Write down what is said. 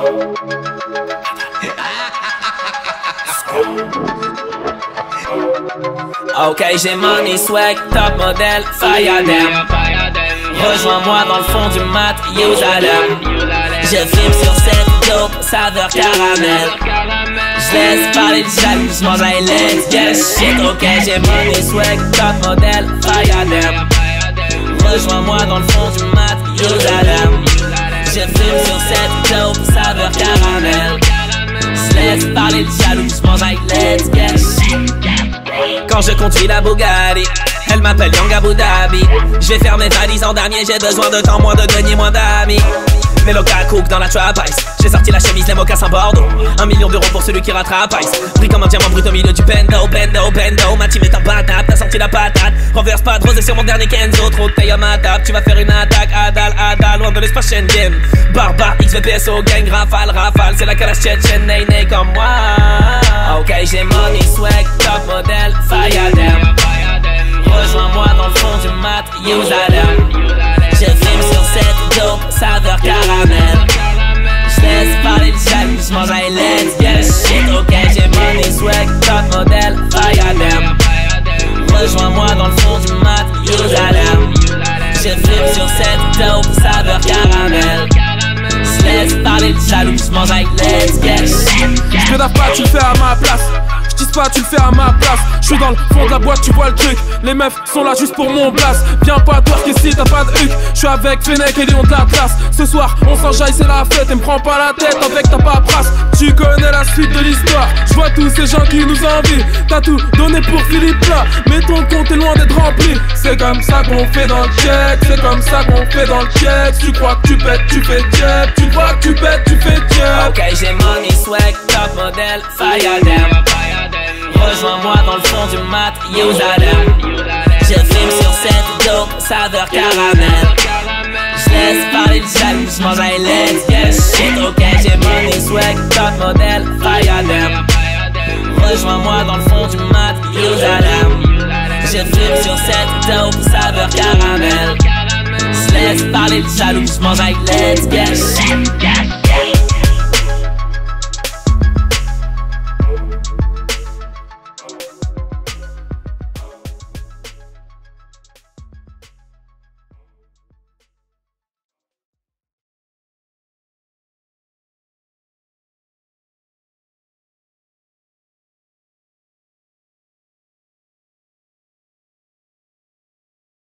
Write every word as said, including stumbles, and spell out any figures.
Ok, j'ai money swag, top modèle, Fayadem. Rejoins-moi dans le fond du mat, Yerusalem. Je filme sur cette dope, saveur caramel. J'laisse parler de jaloux, j'mange un let's get shit. Ok, j'ai money swag, top modèle, Fayadem. Rejoins-moi dans le fond du mat, Yerusalem. Je filme sur cette dope, saveur caramel. J'laisse parler de jaloux, j'mange un let's get shit. Quand je conduis la Bugatti, elle m'appelle Young Abu Dhabi. Je vais faire mes valises en damier, j'ai besoin de temps, moins de deniers, moins d'amis. Les locales cook dans la trap ice. J'ai sorti la chemise, les mocassins Bordeaux. Un million d'euros pour celui qui rattrape ice. Pris comme un diamant brut au milieu du bendo, bendo, bendo. Ma team est un patate, t'as sorti la patate. Renverse pas de rosé sur mon dernier Kenzo. Trop de taille à ma table, tu vas faire une attaque. Adal, Adal, loin de l'espace Schengen. Barbare, X V P S O, gang, rafale, rafale. C'est la calache tchétchène, ney, ney comme moi. Ok, j'ai money swag, top modèle, Fayadem. Rejoins-moi dans le fond du mat, Yerusalem. Je filme sur cette dope, saveur caramel. J'laisse parler de jaloux, j'mange un let's get shit. Ok, j'ai money swag, top modèle, Fayadem. Rejoins-moi dans le fond du mat, Yerusalem. Je filme sur cette dope, saveur caramel. J'laisse parler de jaloux, j'mange un let's get shit. Je pas, tu le fais à ma place. Je dis pas, tu le fais à ma place. Je suis dans le fond de la boîte, tu vois le truc. Les meufs sont là juste pour mon blast. Viens pas twerk ici, t'as pas de huc. Je suis avec Fennec et Léon de la classe. Ce soir, on s'enjaille, c'est la fête. Et me prends pas la tête avec ta paperasse. Tu connais la suite de l'histoire. Je vois tous ces gens qui nous envient. T'as tout donné pour Philippe là, mais ton compte est loin d'être rempli. C'est comme ça qu'on fait dans le check. C'est comme ça qu'on fait dans le check. Tu crois que tu pètes, tu fais jeb. Tu crois que tu pètes, tu fais jeb. Ok, j'ai money swag, top modèle, Fayadem. Rejoins-moi dans le fond du mat, Yerusalem. Je filme sur cette dope, saveur caramel. J'laisse parler de jaloux, j'mange un let's get shit. Ok, j'ai money swag, top modèle, Fayadem. Rejoins-moi dans le fond du mat, Yerusalem. Je filme sur cette dope, saveur caramel. J'laisse parler de jaloux, j'mange un let's get shit.